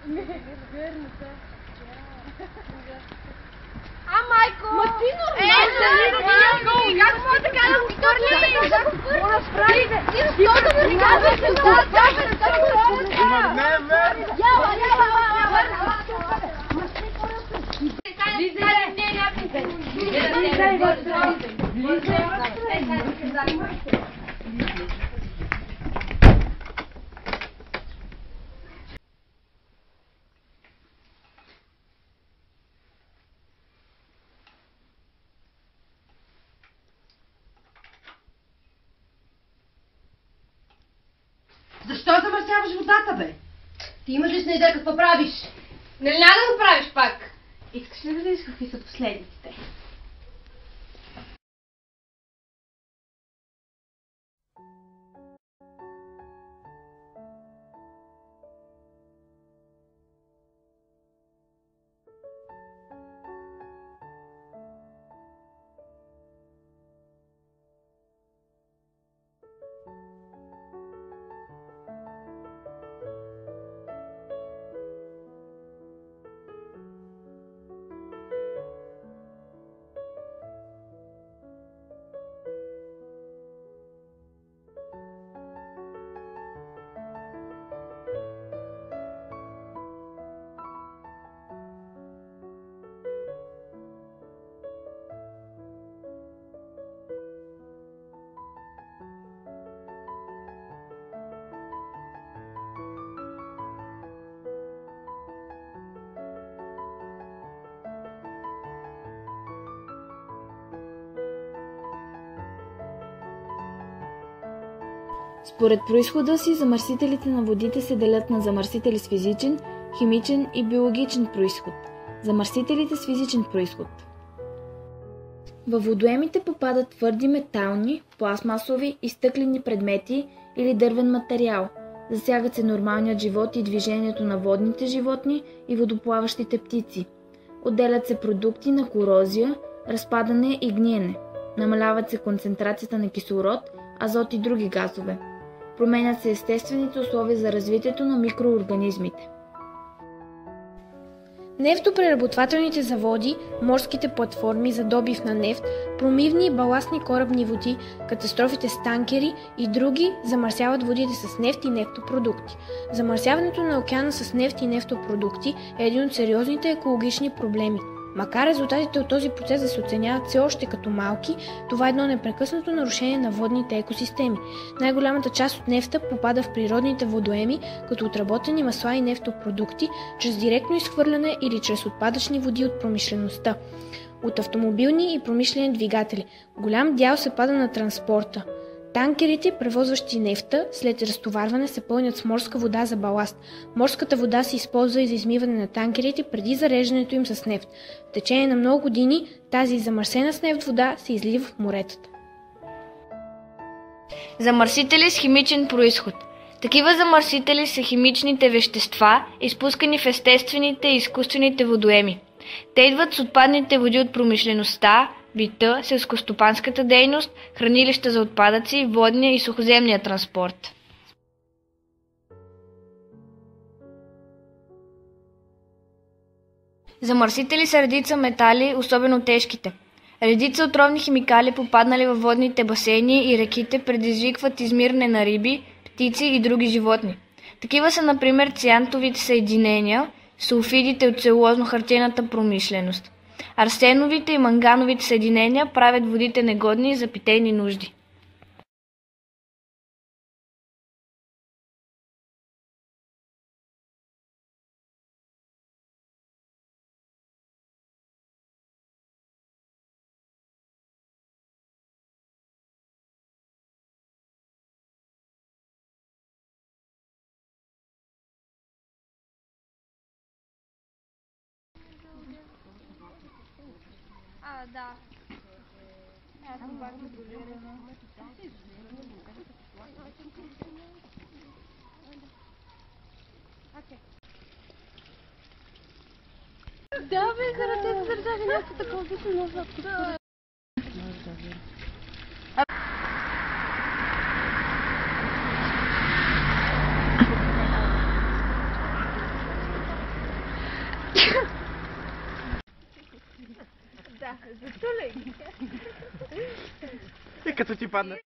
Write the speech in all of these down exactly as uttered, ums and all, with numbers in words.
А, майко! Ма ти нормално! Е, как може така да го хвърли? Мога справите! Ти защото да ми казваш, че това е камерата! Ма не, мен! Яла, яла, яла! Влизай! Влизай! Влизай! Защо замърсяваш водата, бе? Ти имаш ли сна идея какво правиш? Нали няма да го правиш пак? Искаш ли да видиш какви са последиците? Според произхода си, замърсителите на водите се делят на замърсители с физичен, химичен и биологичен произход. Замърсителите с физичен произход. Във водоемите попадат твърди метални, пластмасови и стъклени предмети или дървен материал. Засягат се нормалният живот и движението на водните животни и водоплаващите птици. Отделят се продукти на корозия, разпадане и гниене. Намаляват се концентрацията на кислород, азот и други газове. Променят се естествените условия за развитието на микроорганизмите. Нефтопреработвателните заводи, морските платформи за добив на нефт, промивни и баластни корабни води, катастрофите с танкери и други замърсяват водите с нефт и нефтопродукти. Замърсяването на океана с нефт и нефтопродукти е един от сериозните екологични проблеми. Макар резултатите от този процес да се оценяват все още като малки, това е едно непрекъснато нарушение на водните екосистеми. Най-голямата част от нефта попада в природните водоеми, като отработени масла и нефтопродукти, чрез директно изхвърляне или чрез отпадъчни води от промишлеността, от автомобилни и промишлени двигатели. Голям дял се пада на транспорта. Танкерите, превозващи нефта, след разтоварване се пълнят с морска вода за баласт. Морската вода се използва и за измиване на танкерите преди зареждането им с нефт. В течение на много години тази замърсена с нефт вода се излива в моретата. Замърсители с химичен произход. Такива замърсители са химичните вещества, изпускани в естествените и изкуствените водоеми. Те идват с отпадните води от промишлеността, бита, селскостопанската дейност, хранилища за отпадъци, водния и сухоземния транспорт. Замърсители са редица метали, особено тежките. Редица отровни химикали, попаднали във водните басейни и реките, предизвикват измиране на риби, птици и други животни. Такива са, например, циантовите съединения, сулфидите от целулозно-хартиената промишленост. Арсеновите и мангановите съединения правят водите негодни за питейни нужди. А, да. Аз съм пак контролирана. Окей. Да, бе, заради се държави някакво такова висо назад. Да. Да, затулей ги. И като ти падне.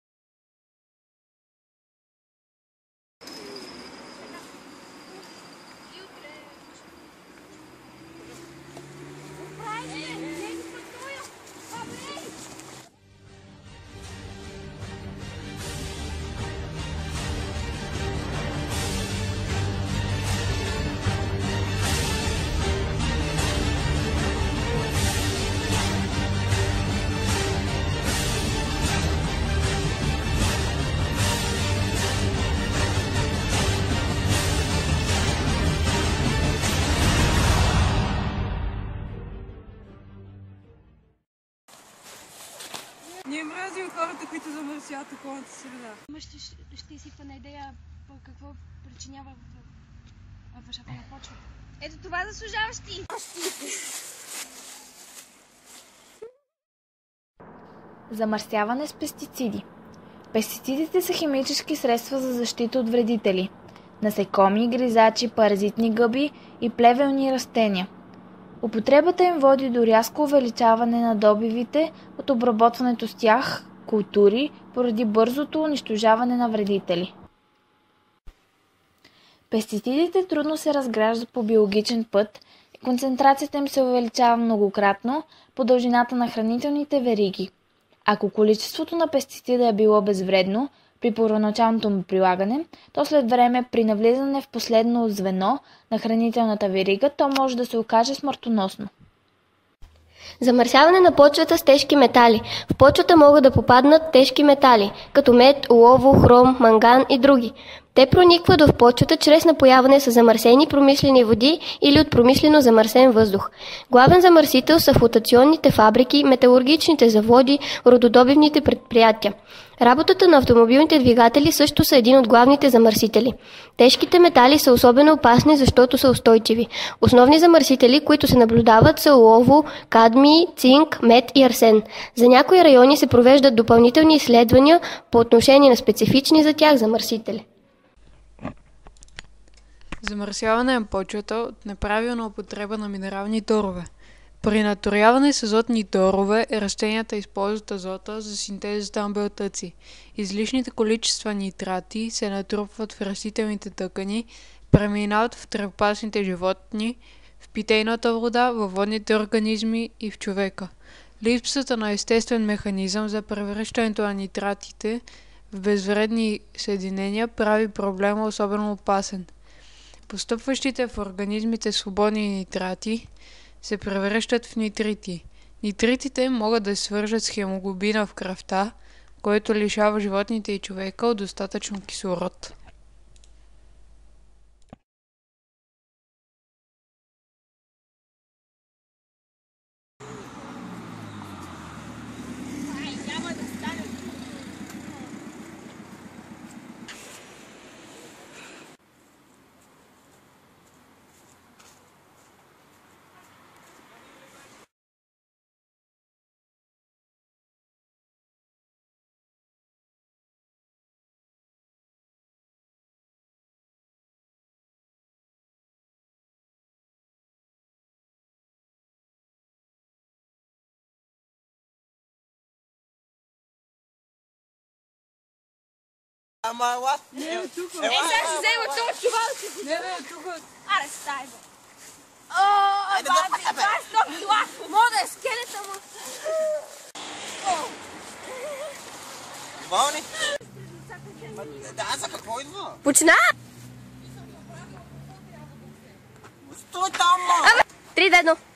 Ние мразим хората, които замърсяват околната среда. Ама ще, ще, ще си на идея по какво причинява въжата на почвата. Ето това заслужаваш ти. Замърсяване с пестициди. Пестицидите са химически средства за защита от вредители – насекоми, гризачи, паразитни гъби и плевелни растения. Употребата им води до рязко увеличаване на добивите от обработването с тях култури поради бързото унищожаване на вредители. Пестицидите трудно се разграждат по биологичен път и концентрацията им се увеличава многократно по дължината на хранителните вериги. Ако количеството на пестицида е било безвредно при първоначалното му прилагане, то след време при навлизане в последно звено на хранителната верига, то може да се окаже смъртоносно. Замърсяване на почвата с тежки метали. В почвата могат да попаднат тежки метали, като мед, олово, хром, манган и други. Те проникват в почвата чрез напояване с замърсени промишлени води или от промишлено замърсен въздух. Главен замърсител са флотационните фабрики, металургичните заводи, рододобивните предприятия. Работата на автомобилните двигатели също са един от главните замърсители. Тежките метали са особено опасни, защото са устойчиви. Основни замърсители, които се наблюдават, са олово, кадмий, цинк, мед и арсен. За някои райони се провеждат допълнителни изследвания по отношение на специфични за тях замърсители. Замърсяване на почвата от неправилна употреба на минерални торове. При наторяване с азотни торове растенията използват азота за синтезата на белтъци. Излишните количества нитрати се натрупват в растителните тъкани, преминават в трапасните животни, в питейната вода, във водните организми и в човека. Липсата на естествен механизъм за превръщането на нитратите в безвредни съединения прави проблема особено опасен. Постъпващите в организмите свободни нитрати се превръщат в нитрити. Нитритите могат да се свържат с хемоглобина в кръвта, който лишава животните и човека от достатъчно кислород. Ама ела? Не, е тук. Е, сега ще взема това чувал си. Не, не, е тук. Аре, стай го. О, баби, това е сто кила. Мога да е скелета му. Болни? Да, за какво идва? Почна! Стой там, ма! Три, едно.